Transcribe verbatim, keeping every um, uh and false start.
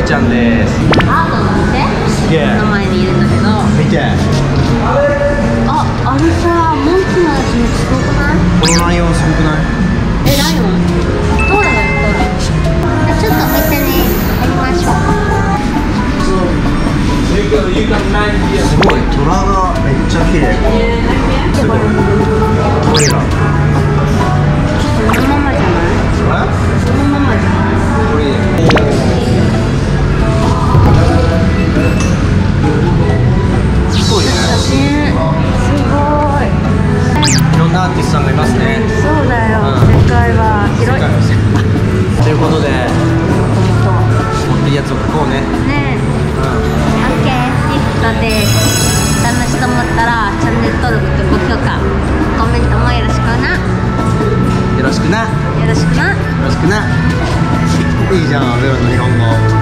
めちゃんです。 アートの店の前にいるんだけど、 見て、 あ、あれさ、モンキーのやつめっちゃすごくない？ このライオンすごくない？ え、ライオン？トーラだよ、トーラ。ちょっとお店に入りましょう。すごい、 虎がめっちゃ綺麗。すごい。ゴリラ。 そのままじゃない？ え？ そのままじゃない？ これ。すごいね。 写真、すごい。 いろんなアーティストさんがいますね。 そうだよ。 うん、 世界は広い。 ということで、持っていいやつを書こうね。 ねえ。オッケー。リフトで楽しいと思ったらチャンネル登録と高評価、コメントもよろしくな。 よろしくな。 よろしくな。 よろしくな。いいじゃん、ゼロの日本語。